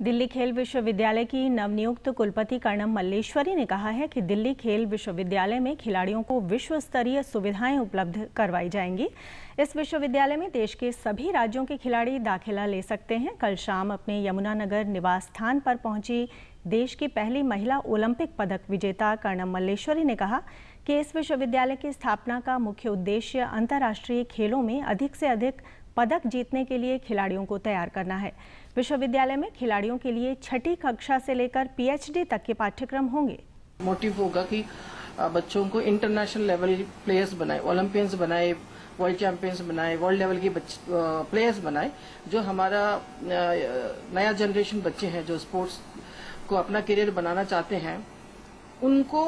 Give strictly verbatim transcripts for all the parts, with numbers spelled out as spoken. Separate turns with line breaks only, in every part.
दिल्ली खेल विश्वविद्यालय की नवनियुक्त कुलपति कर्णम मल्लेश्वरी ने कहा है कि दिल्ली खेल विश्वविद्यालय में खिलाड़ियों को विश्व स्तरीय सुविधाएं उपलब्ध करवाई जाएंगी। इस विश्वविद्यालय में देश के सभी राज्यों के खिलाड़ी दाखिला ले सकते हैं। कल शाम अपने यमुनानगर निवास स्थान पर पहुंची देश की पहली महिला ओलंपिक पदक विजेता कर्णम मल्लेश्वरी ने कहा कि इस विश्वविद्यालय की स्थापना का मुख्य उद्देश्य अंतर्राष्ट्रीय खेलों में अधिक से अधिक पदक जीतने के लिए खिलाड़ियों को तैयार करना है। विश्वविद्यालय में खिलाड़ियों के लिए छठी कक्षा से लेकर पीएचडी तक के पाठ्यक्रम होंगे।
मोटिव होगा कि बच्चों को इंटरनेशनल लेवल प्लेयर्स बनाए, ओलंपियंस बनाए, वर्ल्ड चैंपियंस बनाए, वर्ल्ड लेवल के प्लेयर्स बनाए। जो हमारा नया जनरेशन बच्चे हैं जो स्पोर्ट्स को अपना करियर बनाना चाहते हैं, उनको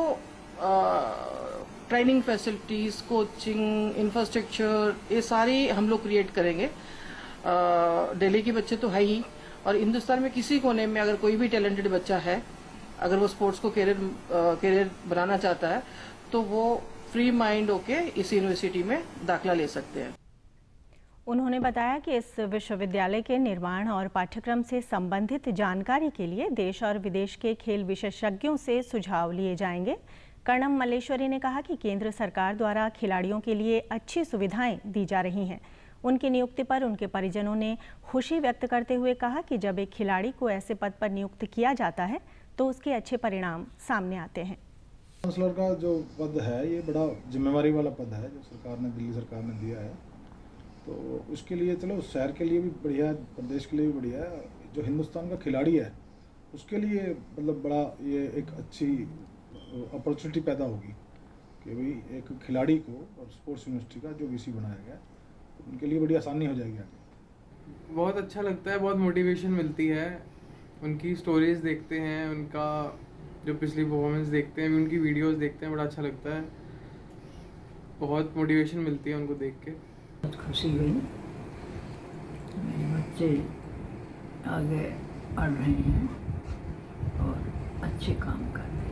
ट्रेनिंग फैसिलिटीज, कोचिंग, इंफ्रास्ट्रक्चर, ये सारी हम लोग क्रिएट करेंगे। दिल्ली के बच्चे तो है ही, और हिंदुस्तान में किसी कोने में अगर कोई भी टैलेंटेड बच्चा है, अगर वो स्पोर्ट्स को करियर करियर बनाना चाहता है, तो वो फ्री माइंड होके इस यूनिवर्सिटी में दाखिला ले सकते हैं।
उन्होंने बताया कि इस विश्वविद्यालय के निर्माण और पाठ्यक्रम से संबंधित जानकारी के लिए देश और विदेश के खेल विशेषज्ञों से सुझाव लिए जाएंगे। कर्णम मल्लेश्वरी ने कहा कि केंद्र सरकार द्वारा खिलाड़ियों के लिए अच्छी सुविधाएं दी जा रही हैं। उनकी नियुक्ति पर उनके परिजनों ने खुशी व्यक्त करते हुए कहा कि जब एक खिलाड़ी को ऐसे पद पर नियुक्त किया जाता है तो उसके अच्छे परिणाम सामने आते हैं।
काउंसलर का जो पद है, ये बड़ा जिम्मेवारी वाला पद है जो सरकार ने, दिल्ली सरकार ने दिया है। तो उसके लिए चलो शहर के लिए भी बढ़िया है, प्रदेश के लिए भी बढ़िया है। जो हिंदुस्तान का खिलाड़ी है उसके लिए मतलब बड़ा ये एक अच्छी अपॉर्चुनिटी पैदा होगी कि भाई एक खिलाड़ी को और स्पोर्ट्स यूनिवर्सिटी का जो वीसी बनाया गया उनके लिए बड़ी आसानी हो जाएगी आगे।
बहुत अच्छा लगता है, बहुत मोटिवेशन मिलती है। उनकी स्टोरीज देखते हैं, उनका जो पिछली परफॉर्मेंस देखते हैं, उनकी वीडियोस देखते हैं, बड़ा अच्छा लगता है। बहुत मोटिवेशन मिलती है उनको देख के।
बहुत खुशी हुई, मेरे बच्चे आगे पढ़ रहे हैं और अच्छे काम कर रहे हैं।